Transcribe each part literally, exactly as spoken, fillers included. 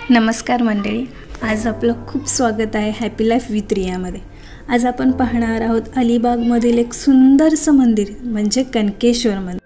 नमस्कार मंडळी, आज आपलं खूप स्वागत आहे हॅपी लाईफ विथ रियामध्ये। आज आपण पाहणार आहोत अलिबागमधील एक सुंदरसं मंदिर म्हणजे कनकेश्वर मंदिर।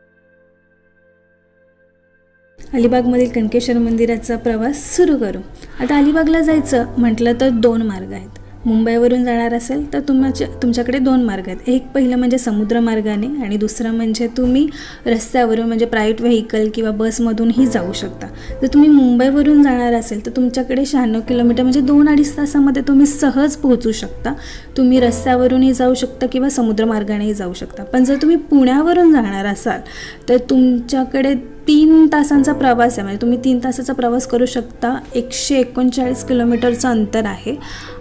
अलिबागमधील कनकेश्वर मंदिराचा प्रवास सुरू करू। आता अलिबागला जायचं म्हटलं तर दोन मार्ग आहेत। मुंबईवरून जाणार असेल तर तुमच्या तुमच्याकडे दोन मार्ग आहेत। एक पहिलं म्हणजे समुद्र मार्गाने आणि दुसरा म्हणजे तुम्ही रस्त्यावरून म्हणजे प्रायव्हेट व्हेकल किंवा बसमधूनही जाऊ शकता। जर तुम्ही मुंबईवरून जाणार असेल तर तुमच्याकडे शहाण्णव किलोमीटर म्हणजे दोन अडीच तासामध्ये तुम्ही सहज पोहोचू शकता। तुम्ही रस्त्यावरूनही जाऊ शकता किंवा समुद्र मार्गानेही जाऊ शकता। पण जर तुम्ही पुण्यावरून जाणार असाल तर तुमच्याकडे तीन तासांचा प्रवास आहे, म्हणजे तुम्ही तीन तासाचा प्रवास करू शकता। एकशे एकोणचाळीस किलोमीटरचं अंतर आहे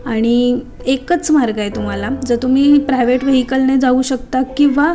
आणि एकच मार्ग आहे तुम्हाला। जर तुम्ही प्रायव्हेट व्हेकलने जाऊ शकता किंवा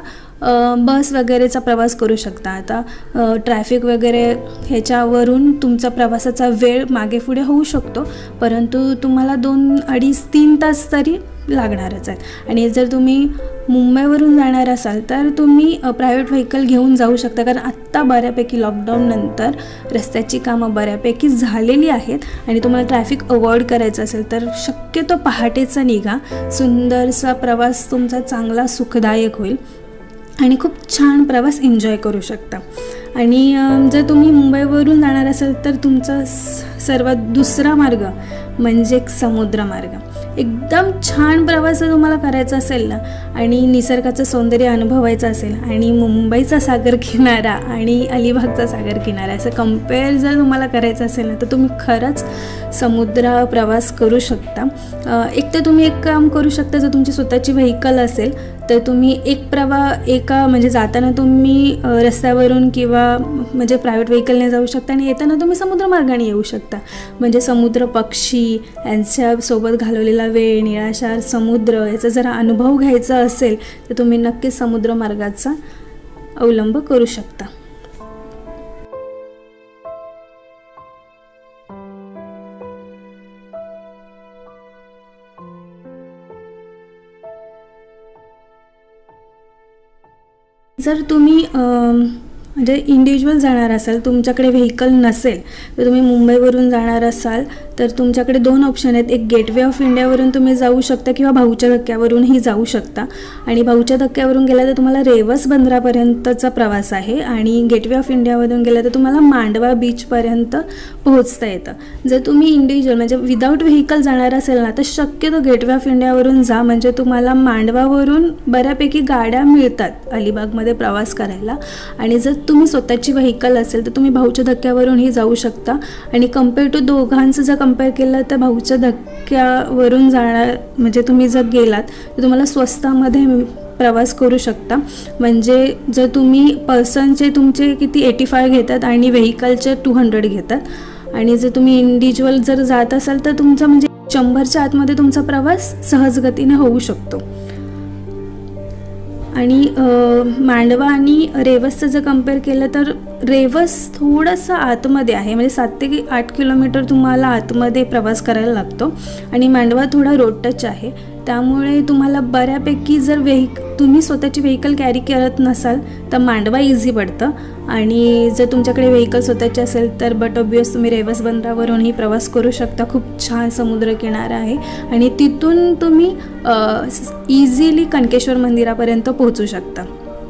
बस वगैरेचा प्रवास करू शकता। आता ट्रॅफिक वगैरे ह्याच्यावरून तुमचा प्रवासाचा वेळ मागे पुढे होऊ शकतो, परंतु तुम्हाला दोन अडीच तीन तास तरी लागणारच आहेत। आणि जर तुम्ही मुंबईवरून जाणार असाल तर तुम्ही प्रायव्हेट व्हेकल घेऊन जाऊ शकता, कारण आत्ता बऱ्यापैकी लॉकडाऊननंतर रस्त्याची कामं बऱ्यापैकी झालेली आहेत आणि तुम्हाला ट्रॅफिक अवॉइड करायचं असेल तर शक्यतो पहाटेचा निघा। सुंदरसा प्रवास तुमचा चांगला सुखदायक होईल आणि खूप छान प्रवास एन्जॉय करू शकता। आणि जर तुम्ही मुंबईवरून जाणार असाल तर तुमचा सर्वात दुसरा मार्ग म्हणजे समुद्र मार्ग। एकदम छान प्रवास जर तुम्हाला करायचा असेल ना आणि निसर्गाचं सौंदर्य अनुभवायचं असेल आणि मुंबईचा सागर किनारा आणि अलिबागचा सागर किनारा असं कंपेअर जर तुम्हाला करायचं असेल ना तर तुम्ही खरंच समुद्र प्रवास करू शकता। एक तर तुम्ही एक काम करू शकता, जर तुमची स्वतःची व्हेकल असेल तर तुम्ही एक प्रवा एका म्हणजे जाताना तुम्ही रस्त्यावरून किंवा म्हणजे प्रायव्हेट व्हेकलने जाऊ शकता आणि येताना तुम्ही समुद्र मार्गाने येऊ शकता। म्हणजे समुद्र पक्षी यांच्यासोबत घालवलेला वेळ, निळाशार समुद्र याचा जरा अनुभव घ्यायचा असेल तर तुम्ही नक्कीच समुद्र मार्गाचा अवलंब करू शकता। जर तुम्ही म्हणजे इंडिव्हिज्युअल जाणार असाल, तुमच्याकडे व्हेकल नसेल तर तुम्ही मुंबईवरून जाणार असाल तर तुमच्याकडे दोन ऑप्शन आहेत। एक गेटवे ऑफ इंडियावरून तुम्ही जाऊ शकता किंवा भाऊच्या धक्क्यावरूनही जाऊ शकता। आणि भाऊच्या धक्क्यावरून गेला तर तुम्हाला रेवस बंदरापर्यंतचा प्रवास आहे आणि गेटवे ऑफ इंडियावरून गेला तर तुम्हाला मांडवा बीचपर्यंत पोहोचता येतं। जर तुम्ही इंडिव्हिज्युअल म्हणजे विदाऊट व्हेकल जाणार असेल ना तर शक्यतो गेटवे ऑफ इंडियावरून जा, म्हणजे तुम्हाला मांडवावरून बऱ्यापैकी गाड्या मिळतात अलिबागमध्ये प्रवास करायला। आणि जर तुम्ही स्वतःची व्हेकल असेल तर तुम्ही भाऊच्या धक्क्यावरूनही जाऊ शकता। आणि कम्पेअर टू दोघांचं जर कम्पेअर केलं तर भाऊच्या धक्क्यावरून जाणार म्हणजे तुम्ही जर गेलात तर तुम्हाला स्वस्तामध्ये प्रवास करू शकता। म्हणजे जर तुम्ही पर्सनचे तुमचे किती एटी फाय घेतात आणि व्हेकलचे टू हंड्रेड घेतात आणि जर तुम्ही इंडिव्हिज्युअल जर जात असाल तर तुमचा म्हणजे शंभरच्या आतमध्ये तुमचा प्रवास सहजगतीने होऊ शकतो। आणि मांडवा आणि रेवसचं जर कम्पेअर केलं तर रेवस थोडंसं आतमध्ये आहे, म्हणजे सात ते आठ किलोमीटर तुम्हाला आतमध्ये प्रवास करायला लागतो आणि मांडवा थोडा रोड टच आहे। त्यामुळे तुम्हाला बऱ्यापैकी जर व्हेक तुम्ही स्वतःची व्हेकल कॅरी करत नसाल तर मांडवा इझी पडतं आणि जर तुमच्याकडे व्हेकल स्वतःचे असेल तर बट ऑब्वियस तुम्ही रेवस बंदरावरूनही प्रवास करू शकता। खूप छान समुद्रकिनारा आहे आणि तिथून तुम्ही इझिली कनकेश्वर मंदिरापर्यंत पोहोचू शकता।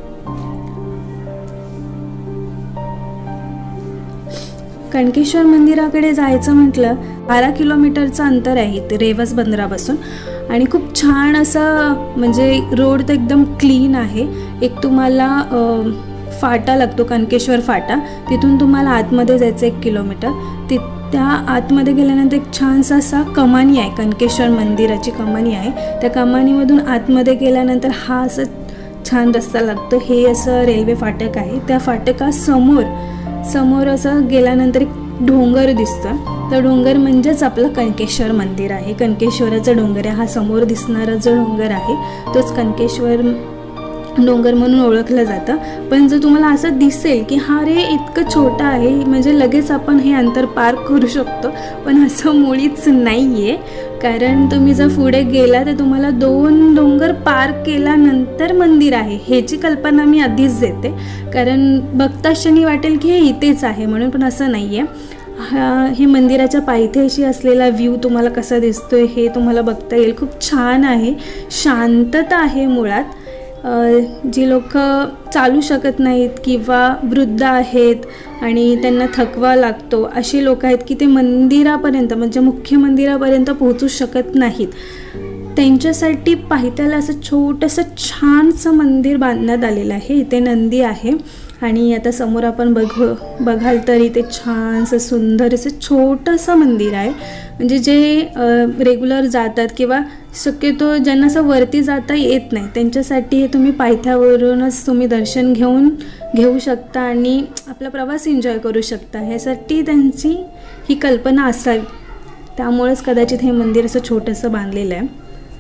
कनकेश्वर मंदिराकडे जायचं म्हटलं बारा किलोमीटरचं अंतर आहे ते रेवस बंदरापासून आणि खूप छान असं म्हणजे रोड तर एकदम क्लीन आहे। एक तुम्हाला फाटा लागतो कनकेश्वर फाटा, तिथून तुम्हाला आतमध्ये जायचं एक किलोमीटर। ति त्या आतमध्ये गेल्यानंतर एक छानसा असा कमानी आहे, कनकेश्वर मंदिराची कमानी आहे। त्या कमानीमधून आतमध्ये गेल्यानंतर हा असं छान रस्ता लागतो। हे असं रेल्वे फाटक आहे। त्या फाटकासमोर समोर असं गेल्यानंतर एक डोंगर दिसतं, तर डोंगर म्हणजेच आपलं कनकेश्वर मंदिर आहे। कनकेश्वराचा डोंगर आहे हा, समोर दिसणारा जो डोंगर आहे तोच कनकेश्वर डोंगर म्हणून ओळखलं जातं। पण जर तुम्हाला असं दिसेल की हा रे इतकं छोटं आहे म्हणजे लगेच आपण हे अंतर पार करू शकतो, पण असं मुळीच नाही आहे। कारण तुम्ही जर पुढे गेला तर तुम्हाला दोन डोंगर पार केल्यानंतर मंदिर आहे ह्याची कल्पना मी आधीच देते, कारण बघता क्षणी वाटेल की हे इथेच आहे म्हणून, पण असं नाही आहे। हा हे मंदिराच्या पायथ्याशी असलेला व्ह्यू तुम्हाला कसा दिसतोय हे तुम्हाला बघता येईल. खूप छान आहे, शांतता आहे मुळात. जी लोक चालू शकत नाहीत किंवा वृद्ध आहेत आणि त्यांना थकवा लागतो अशी लोक आहेत की ते मंदिरापर्यंत म्हणजे मुख्य मंदिरापर्यंत पोहोचू शकत नाहीत, त्यांच्यासाठी पायथ्याला असं छोटंसं छानसं मंदिर बांधण्यात आलेलं आहे. इथे नंदी आहे आणि आता समोर आपण बघू बघाल तर इथे छानसं सुंदर असं छोटंसं मंदिर आहे. म्हणजे जे रेग्युलर जातात किंवा शक्यतो ज्यांना असं वरती जाता येत नाही त्यांच्यासाठी हे तुम्ही पायथ्यावरूनच तुम्ही दर्शन घेऊन घेऊ शकता आणि आपला प्रवास एन्जॉय करू शकता. ह्यासाठी त्यांची ही कल्पना असावी, त्यामुळेच कदाचित हे मंदिर असं छोटंसं बांधलेलं आहे.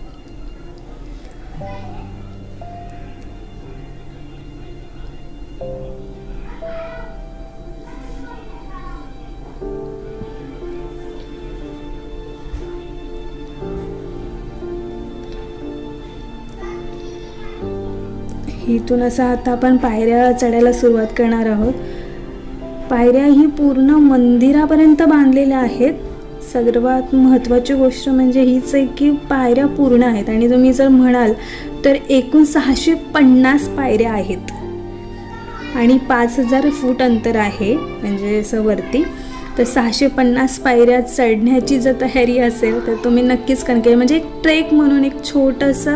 इथून असं आता आपण पायऱ्या चढायला सुरुवात करणार आहोत. पायऱ्या ही पूर्ण मंदिरापर्यंत बांधलेल्या आहेत. सर्वात महत्त्वाची गोष्ट म्हणजे हीच आहे की पायऱ्या पूर्ण आहेत आणि तुम्ही जर म्हणाल तर एकूण सहाशे पन्नास पायऱ्या आहेत आणि पाच हजार फूट अंतर आहे म्हणजे असं वरती. तर सहाशे पन्नास पायऱ्या चढण्याची जर तयारी असेल तर तुम्ही नक्कीच कणकेश्वर म्हणजे एक ट्रेक म्हणून एक छोटंसं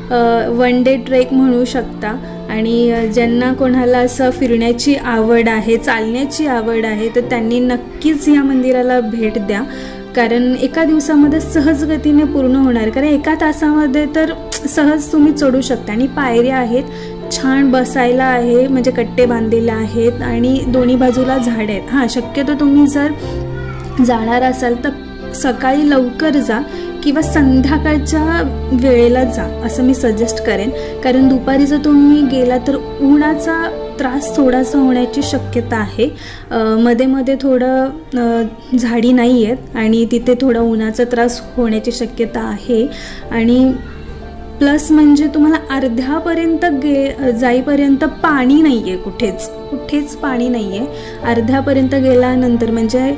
वन डे ट्रेक म्हणू शकता. आणि ज्यांना कोणाला असं फिरण्याची आवड आहे, चालण्याची आवड आहे तर त्यांनी नक्कीच या मंदिराला भेट द्या, कारण एका दिवसामध्ये सहज गतीने पूर्ण होणार. कारण एका तासामध्ये तर सहज तुम्ही चढू शकता आणि पायऱ्या आहेत, छान बसायला आहे म्हणजे कट्टे बांधलेले आहेत आणि दोन्ही बाजूला झाडे आहेत. हां, शक्यतो तुम्ही जर जाणार असाल तर सकाळी लवकर जा किंवा संध्याकाळच्या वेळेला जा असं मी सजेस्ट करेन, कारण दुपारी जर तुम्ही गेला तर उन्हाचा त्रास थोडासा होण्याची शक्यता आहे. मध्ये मध्ये थोडं झाडी नाही आहेत आणि तिथे थोडा उन्हाचा त्रास होण्याची शक्यता आहे. आणि प्लस म्हणजे तुम्हाला अर्ध्यापर्यंत गे जाईपर्यंत पाणी नाही आहे, कुठेच कुठेच पाणी नाही आहे. अर्ध्यापर्यंत गेल्यानंतर म्हणजे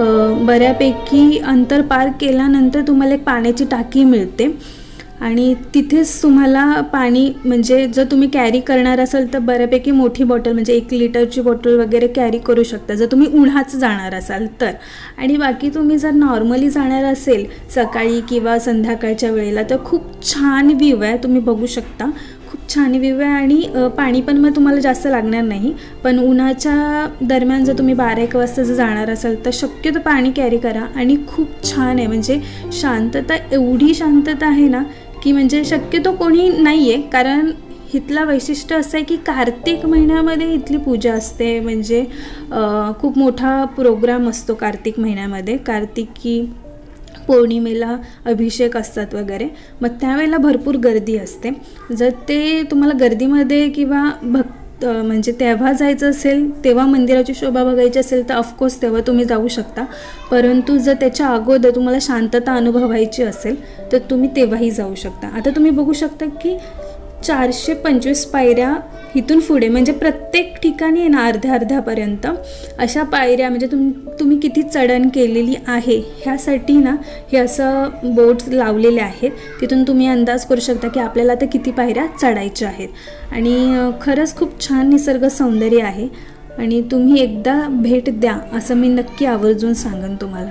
बऱ्यापैकी अंतर पार केल्यानंतर तुम्हाला एक पाण्याची टाकी मिळते आणि तिथेच तुम्हाला पाणी म्हणजे जर तुम्ही कॅरी करणार असाल तर बऱ्यापैकी मोठी बॉटल म्हणजे एक लिटरची बॉटल वगैरे कॅरी करू शकता जर तुम्ही उन्हाच जाणार असाल तर. आणि बाकी तुम्ही जर नॉर्मली जाणार असेल सकाळी किंवा संध्याकाळच्या वेळेला तर खूप छान व्ह्यू आहे, तुम्ही बघू शकता. खूप छान व्ह्यू आहे आणि पाणी पण मग तुम्हाला जास्त लागणार नाही. पण उन्हाच्या दरम्यान जर तुम्ही बारा एक वाजता जर जाणार असाल तर शक्यतो पाणी कॅरी करा. आणि खूप छान आहे म्हणजे शांतता, एवढी शांतता आहे ना की म्हणजे शक्यतो कोणी नाही आहे, कारण इथला वैशिष्ट्य असं आहे की कार्तिक महिन्यामध्ये इथली पूजा असते. म्हणजे खूप मोठा प्रोग्राम असतो कार्तिक महिन्यामध्ये. कार्तिकी पौर्णिमेला अभिषेक असतात वगैरे, मग त्यावेळेला भरपूर गर्दी असते. जर ते तुम्हाला गर्दीमध्ये किंवा भक्त म्हणजे तेव्हा जायचं असेल, तेव्हा मंदिराची शोभा बघायची असेल तर ऑफकोर्स तेव्हा तुम्ही जाऊ शकता. परंतु जर त्याच्या अगोदर तुम्हाला शांतता अनुभवायची असेल तर तुम्ही तेव्हाही जाऊ शकता. आता तुम्ही बघू शकता की चारशे पंचवीस पायऱ्या इथून पुढे म्हणजे प्रत्येक ठिकाणी आहे ना अर्ध्या अर्ध्यापर्यंत अशा पायऱ्या म्हणजे तुम तुम्ही किती चढण केलेली आहे ह्यासाठी ना हे असं बोर्ड्स लावलेले आहेत. तिथून तुम्ही अंदाज करू शकता की आपल्याला आता किती पायऱ्या चढायच्या आहेत. आणि खरंच खूप छान निसर्ग सौंदर्य आहे आणि तुम्ही एकदा भेट द्या असं मी नक्की आवर्जून सांगेन तुम्हाला.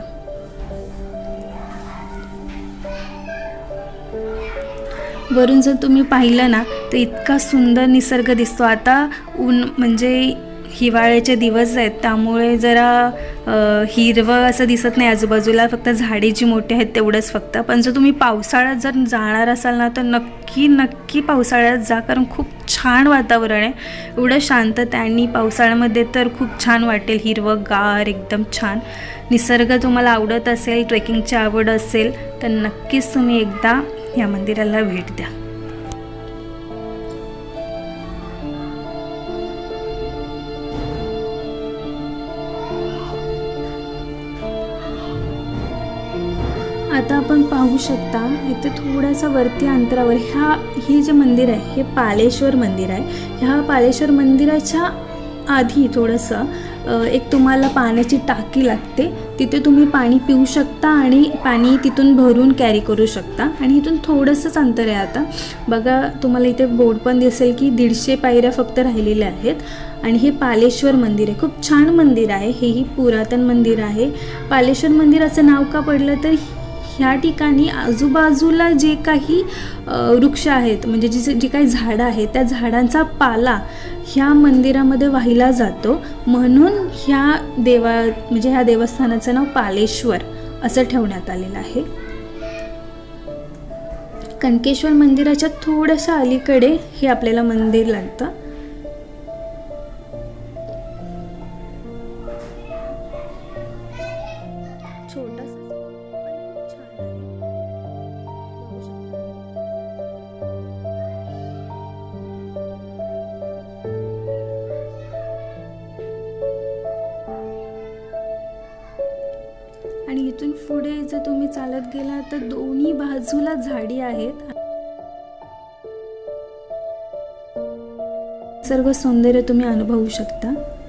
वरून जर तुम्ही पाहिलं ना तर इतका सुंदर निसर्ग दिसतो. आता ऊन म्हणजे हिवाळ्याचे दिवस आहेत त्यामुळे जरा हिरवं असं दिसत नाही आजूबाजूला, फक्त झाडे जी मोठी आहेत तेवढंच फक्त. पण जर तुम्ही पावसाळ्यात जर जाणार असाल ना तर नक्की नक्की पावसाळ्यात जा, कारण खूप छान वातावरण आहे, एवढं शांतता. आणि पावसाळ्यामध्ये तर खूप छान वाटेल, हिरवंगार एकदम छान निसर्ग. तुम्हाला आवडत असेल, ट्रेकिंगची आवड असेल तर नक्कीच तुम्ही एकदा या मंदिराला भेट द्या. आता आपण पाहू शकता इथे थोड्यासा वरती अंतरावर ह्या हे जे मंदिर आहे हे पालेश्वर मंदिर आहे. ह्या पालेश्वर मंदिराच्या आधी थोडंसं एक तुम्हाला पाण्याची टाकी लागते, तिथे तुम्ही पाणी पिऊ शकता आणि पाणी तिथून भरून कॅरी करू शकता. आणि इथून थोडंसंच अंतर आहे. आता बघा तुम्हाला इथे बोर्ड पण दिसेल की दीडशे पायऱ्या फक्त राहिलेल्या आहेत. आणि हे पालेश्वर मंदिर आहे, खूप छान मंदिर आहे. हेही पुरातन मंदिर आहे. पालेश्वर मंदिराचं नाव का पडलं तर ह्या ठिकाणी आजूबाजूला जे काही वृक्ष आहेत, म्हणजे जी जी काही झाडं आहेत, त्या झाडांचा पाला ह्या मंदिरामध्ये वाहिला जातो, म्हणून ह्या देवा म्हणजे ह्या देवस्थानाचं नाव पालेश्वर असं ठेवण्यात आलेलं आहे. कणकेश्वर मंदिराच्या थोड्याशा अलीकडे हे आपल्याला मंदिर लागतं. आणि इथून पुढे जर तुम्ही चालत गेला तर दोन्ही बाजूला झाडी आहेत. सर्व सौंदर्य तुम्ही अनुभवू शकता.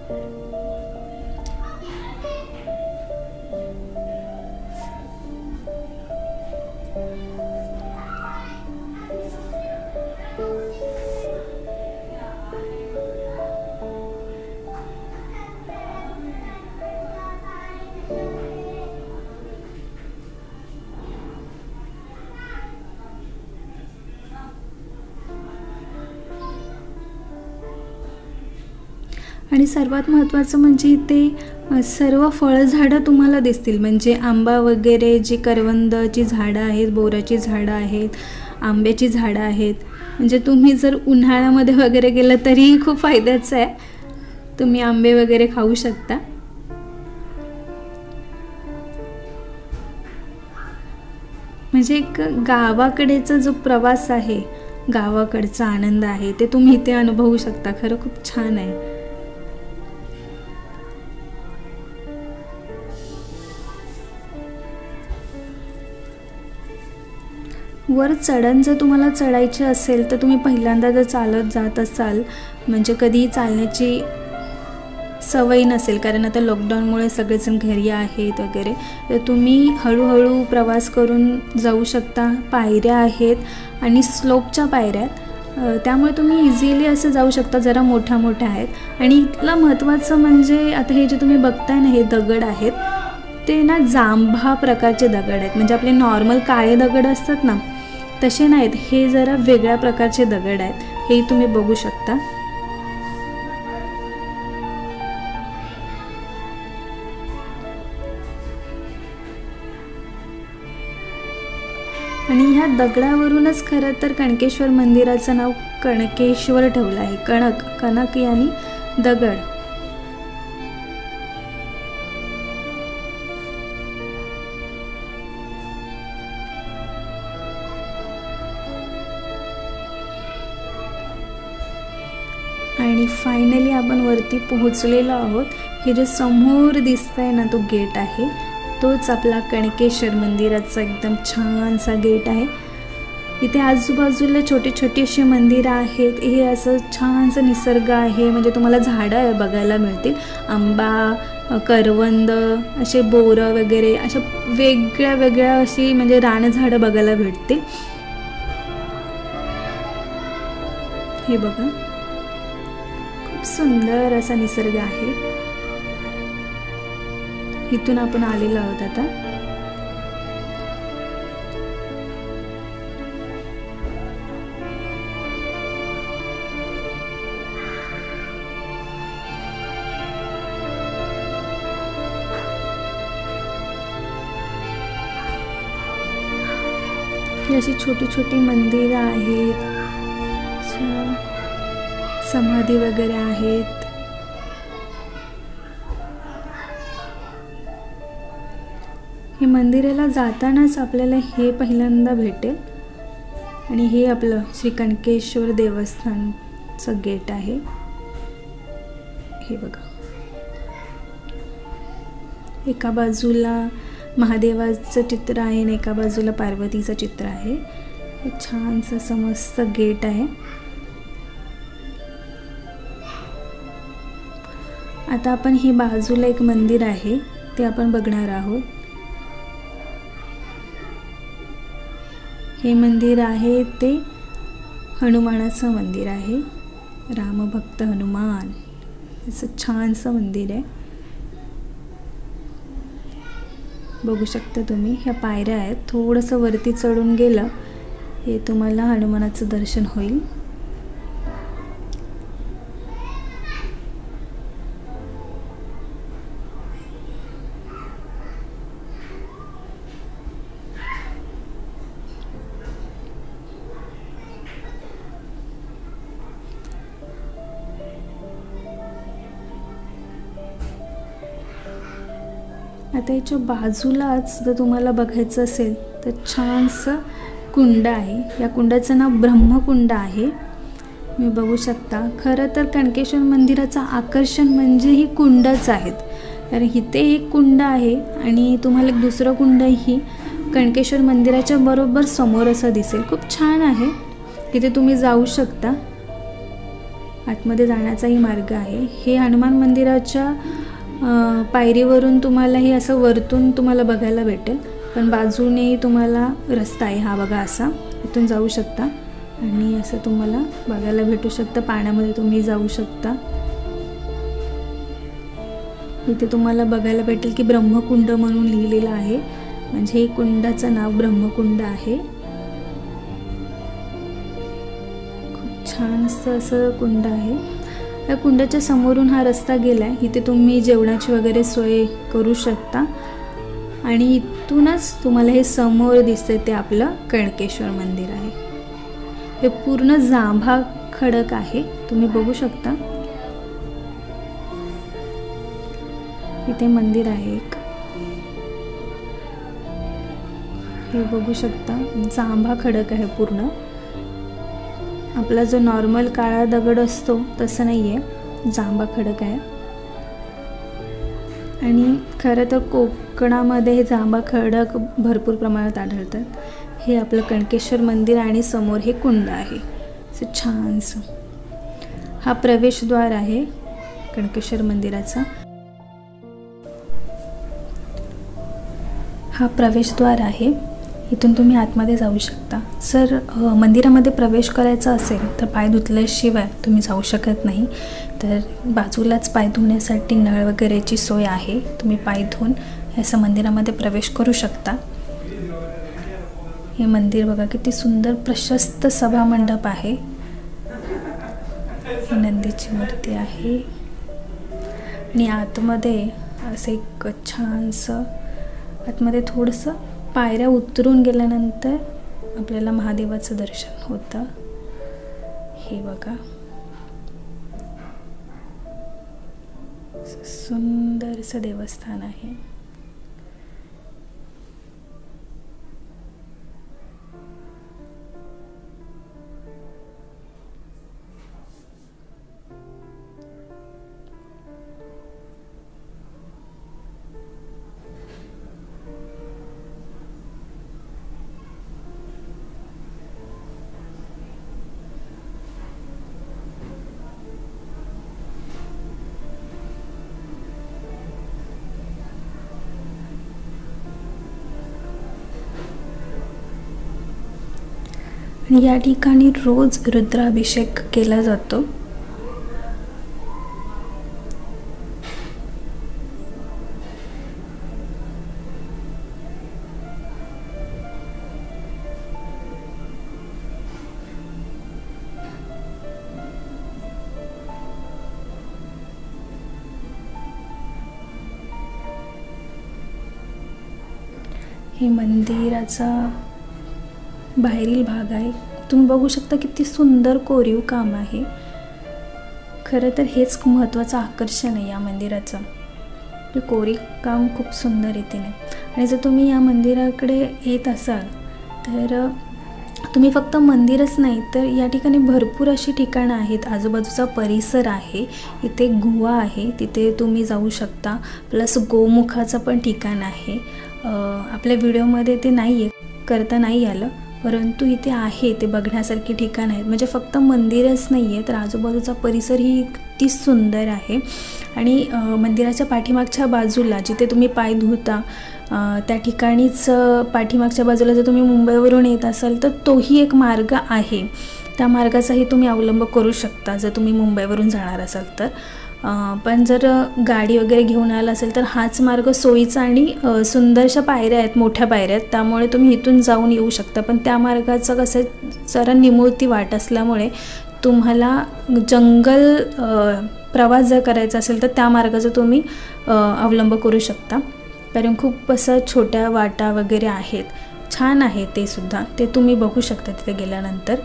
आणि सर्वात महत्त्वाचं म्हणजे इथे सर्व फळझाडं तुम्हाला दिसतील, म्हणजे आंबा वगैरे, जी करवंदाची झाडं आहेत, बोराची झाडं आहेत, आंब्याची झाडं आहेत. म्हणजे तुम्ही जर उन्हाळ्यामध्ये वगैरे गेलं तरीही खूप फायद्याचं आहे, तुम्ही आंबे वगैरे खाऊ शकता. म्हणजे एक गावाकडेचा जो प्रवास आहे, गावाकडचा आनंद आहे, ते तुम्ही इथे अनुभवू शकता. खरं खूप छान आहे. वर चढण जर तुम्हाला चढायची असेल तर तुम्ही पहिल्यांदा जर चालत जात असाल, म्हणजे कधीही चालण्याची सवय नसेल, कारण आता लॉकडाऊनमुळे सगळेजण घरी आहेत वगैरे, तर तुम्ही हळूहळू प्रवास करून जाऊ शकता. पायऱ्या आहेत आणि स्लोपच्या पायऱ्या आहेत, त्यामुळे तुम्ही इझिली असं जाऊ शकता. जरा मोठ्या मोठ्या आहेत. आणि इथलं महत्त्वाचं म्हणजे आता हे जे तुम्ही बघताय ना, हे दगड आहेत, ते ना जांभा प्रकारचे दगड आहेत. म्हणजे आपले नॉर्मल काळे दगड असतात ना, तसे नाहीत. हे जरा वेगळ्या प्रकारचे दगड आहेत, हे तुम्ही बघू शकता. आणि ह्या दगडावरूनच खरं तर कणकेश्वर मंदिराचं नाव कणकेश्वर ठेवलं आहे. कणक कणक यानी दगड. आणि फायनली आपण वरती पोहोचलेलो आहोत. हे जे समोर दिसतंय ना, तो गेट आहे, तोच आपला कणकेश्वर मंदिराचा एकदम छानसा गेट आहे. इथे आजूबाजूला छोटी छोटी अशी मंदिरं आहेत. हे असं छानसं निसर्ग आहे, म्हणजे तुम्हाला झाडं बघायला मिळतील. आंबा, करवंद, असे बोरं वगैरे, अशा वेगळ्या वेगळ्या अशी म्हणजे रानझाडं बघायला भेटतील. हे बघा, खूप सुंदर असा निसर्ग आहे. इथून आपण आलेलो आहोत आता. ही अशी छोटी छोटी मंदिरं आहेत, समाधी वगैरे आहेत. हे मंदिराला जातानाच आपल्याला हे पहिल्यांदा भेटेल. आणि हे आपलं श्री कणकेश्वर देवस्थानचं गेट आहे. हे बघा, एका बाजूला महादेवाचं चित्र आहे आणि एका बाजूला पार्वतीचं चित्र आहे. हे छानसं असं मस्त गेट आहे. आता आपण हे बाजूला एक मंदिर आहे ते आपण बघणार आहोत। हे मंदिर आहे ते हनुमानाचं मंदिर आहे, रामभक्त हनुमान, असं छानसं मंदिर आहे। बघू शकता तुम्ही, ह्या पायऱ्या आहेत, थोडंसं वरती चढून गेलं हे तुम्हाला हनुमानाचं दर्शन होईल। आता याच्या बाजूलाच जर तुम्हाला बघायचं असेल तर छानसं कुंड आहे। या कुंडाचं नाव ब्रह्मकुंड आहे, तुम्ही बघू शकता। खरं तर कणकेश्वर मंदिराचं आकर्षण म्हणजे ही कुंडच आहेत, कारण इथे एक कुंड आहे आणि तुम्हाला एक दुसरं कुंडही कणकेश्वर मंदिराच्या बरोबर समोर असं दिसेल, खूप छान आहे। इथे तुम्ही जाऊ शकता, आतमध्ये जाण्याचाही मार्ग आहे। हे हनुमान मंदिराच्या पायरीवरून तुम्हाला हे असं वरतून तुम्हाला बघायला भेटेल, पण बाजूने तुम्हाला रस्ता आहे हा बघा, असा इथून जाऊ शकता आणि असं तुम्हाला बघायला भेटू शकतं। पाण्यामध्ये तुम्ही जाऊ शकता, इथे तुम्हाला बघायला भेटेल की ब्रह्मकुंड म्हणून लिहिलेलं आहे, म्हणजे हे कुंडाचं नाव ब्रह्मकुंड आहे। खूप छानसं असं कुंड आहे। या कुंडाच्या समोरून हा रस्ता गेलाय, इथे तुम्ही जेवणाची वगैरे सोय करू शकता आणि इथूनच तुम्हाला हे समोर दिसते ते आपलं कणकेश्वर मंदिर आहे। हे पूर्ण जांभा खडक आहे, तुम्ही बघू शकता। इथे मंदिर आहे एक, हे बघू शकता, जांभा खडक आहे पूर्ण। आपला जो नॉर्मल काळा दगड असतो तसं नाही आहे, जांभा खडक आहे। आणि खरं तर कोकणामध्ये हे जांभा खडक भरपूर प्रमाणात आढळतात। हे आपलं कणकेश्वर मंदिर आणि समोर हे कुंड आहे, असं छानसं। हा प्रवेशद्वार आहे कणकेश्वर मंदिराचा, हा प्रवेशद्वार आहे, इथून तुम्ही आतमध्ये जाऊ शकता। जर मंदिरामध्ये प्रवेश करायचा असेल तर पाय धुतल्याशिवाय तुम्ही जाऊ शकत नाही, तर बाजूलाच पाय धुण्यासाठी नळ वगैरेची सोय आहे, तुम्ही पाय धुवून असं मंदिरामध्ये प्रवेश करू शकता। हे मंदिर बघा किती सुंदर प्रशस्त सभामंडप आहे, ही नंदीची मूर्ती आहे आणि आतमध्ये असं एक छानसं, आतमध्ये थोडंसं पायऱ्या उतरून गेल्यानंतर आपल्याला महादेवाचं दर्शन होतं। हे बघा सुंदरसं देवस्थान आहे। या ठिकाणी रोज रुद्राभिषेक केला जातो। हे मंदिराचा बाहेरील भाग आहे, तुम्ही बघू शकता किती सुंदर कोरीव काम आहे। खरं तर हेच महत्त्वाचं आकर्षण आहे या मंदिराचं, ते कोरीव काम खूप सुंदर रीतीने। आणि जर तुम्ही या मंदिराकडे येत असाल तर तुम्ही फक्त मंदिरच नाही तर या ठिकाणी भरपूर अशी ठिकाणं आहेत, आजूबाजूचा परिसर आहे, इथे गुहा आहे, तिथे तुम्ही जाऊ शकता। प्लस गोमुखाचं पण ठिकाण आहे, आपल्या व्हिडिओमध्ये ते नाही आहे, करता नाही आलं, परंतु इथे आहे ते बघण्यासारखी ठिकाण आहेत. म्हणजे फक्त मंदिरच नाही आहे, तर आजूबाजूचा परिसरही किती सुंदर आहे. आणि मंदिराच्या पाठीमागच्या बाजूला जिथे तुम्ही पाय धुता त्या ठिकाणीच पाठीमागच्या बाजूला जर तुम्ही मुंबईवरून येत असाल तर तोही एक मार्ग आहे. त्या मार्गाचाही तुम्ही अवलंब करू शकता जर तुम्ही मुंबईवरून जाणार असाल तर. पण जर गाडी वगैरे घेऊन आला असेल तर हाच मार्ग सोयीचा आणि सुंदरशा पायऱ्या आहेत, मोठ्या पायऱ्या आहेत, त्यामुळे तुम्ही इथून जाऊन येऊ शकता. पण त्या मार्गाचं कसं जरा निमुळती वाट असल्यामुळे तुम्हाला जंगल प्रवास जर करायचा असेल तर त्या मार्गाचा तुम्ही अवलंब करू शकता. कारण खूप असं छोट्या वाटा वगैरे आहेत, छान आहे ते सुद्धा, ते तुम्ही बघू शकता तिथे गेल्यानंतर.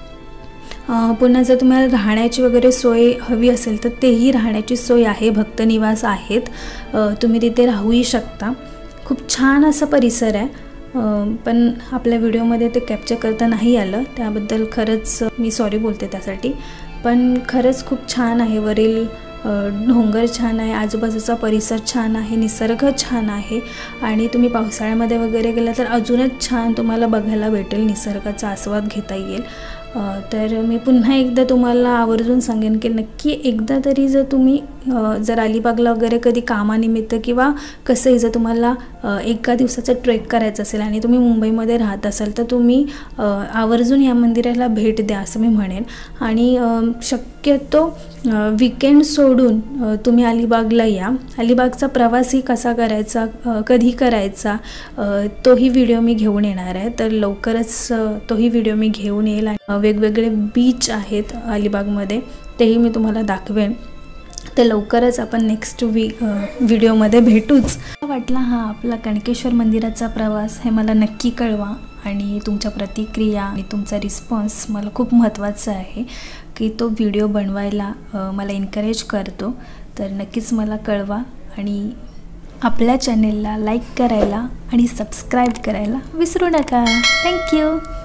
पुन्हा जर तुम्हाला राहण्याची वगैरे सोय हवी असेल तर तेही राहण्याची सोय आहे, भक्तनिवास आहेत, तुम्ही तिथे राहूही शकता. खूप छान असा परिसर आहे. पण आपल्या व्हिडिओमध्ये ते कॅप्चर करता नाही आलं, त्याबद्दल खरंच मी सॉरी बोलते त्यासाठी. पण खरंच खूप छान आहे. वरील डोंगर छान आहे, आजूबाजूचा परिसर छान आहे, निसर्ग छान आहे. आणि तुम्ही पावसाळ्यामध्ये वगैरे गेला तर अजूनच छान तुम्हाला बघायला भेटेल, निसर्गाचा आस्वाद घेता येईल. तर मी पुन्हा एकदा तुम्हाला आवर्जून सांगेन की नक्की एकदा तरी जर तुम्ही जर अलिबागला वगैरे कधी कामानिमित्त किंवा कसंही जर तुम्हाला एका दिवसाचा ट्रेक करायचं असेल आणि तुम्ही मुंबईमध्ये राहत असाल तर तुम्ही आवर्जून या मंदिराला भेट द्या असं मी म्हणेन. आणि शक्यतो वीकेंड सोडून तुम्ही अलिबागला या. अलिबागचा प्रवासही कसा करायचा, कधी करायचा, तोही व्हिडिओ मी घेऊन येणार आहे. तर लवकरच तोही व्हिडिओ मी घेऊन येईल. आणि वेगवेगळे बीच आहेत अलिबागमध्ये, तेही मी तुम्हाला दाखवेन. तर लवकरच आपण नेक्स्ट वी व्हिडिओमध्ये भेटूच. वाटला हा आपला कणकेश्वर मंदिराचा प्रवास हे मला नक्की कळवा. आणि तुमच्या प्रतिक्रिया आणि तुमचा रिस्पॉन्स मला खूप महत्त्वाचा आहे की तो व्हिडिओ बनवायला मला एनकरेज करतो. तर नक्कीच मला कळवा आणि आपल्या चॅनेलला लाईक करायला आणि सबस्क्राईब करायला विसरू नका. थँक्यू.